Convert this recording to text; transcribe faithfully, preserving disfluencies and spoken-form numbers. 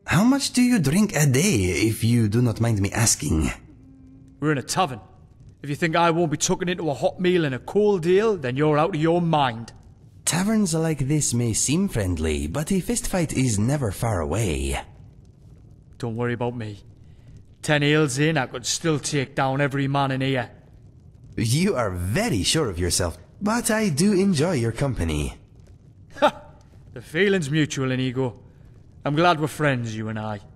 How much do you drink a day, if you do not mind me asking? We're in a tavern. If you think I won't be tucking into a hot meal and a cold ale, then you're out of your mind. Taverns like this may seem friendly, but a fistfight is never far away. Don't worry about me. Ten ales in, I could still take down every man in here. You are very sure of yourself, but I do enjoy your company. Ha! The feeling's mutual, Inigo. I'm glad we're friends, you and I.